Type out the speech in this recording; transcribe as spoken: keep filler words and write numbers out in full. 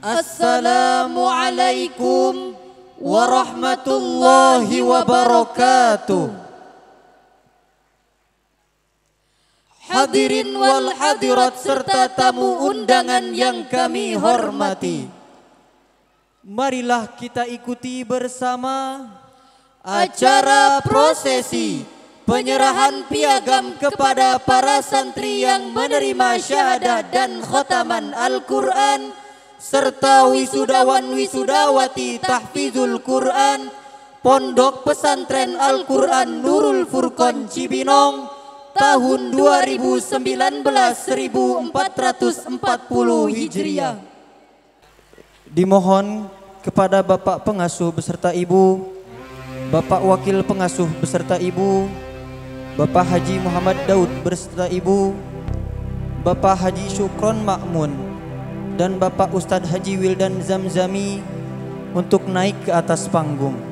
Assalamualaikum warahmatullahi wabarakatuh. Hadirin wal hadirat serta tamu undangan yang kami hormati, marilah kita ikuti bersama acara prosesi penyerahan piagam kepada para santri yang menerima syahadah dan khotaman Al-Quran serta wisudawan-wisudawati tahfizul Quran Pondok Pesantren Al-Quran Nurul Furqon Cibinong tahun dua ribu sembilan belas seribu empat ratus empat puluh Hijriah. Dimohon kepada Bapak Pengasuh beserta Ibu, Bapak Wakil Pengasuh beserta Ibu, Bapak Haji Muhammad Daud beserta Ibu, Bapak Haji Syukron Makmun dan Bapak Ustadz Haji Wildan Zamzami untuk naik ke atas panggung.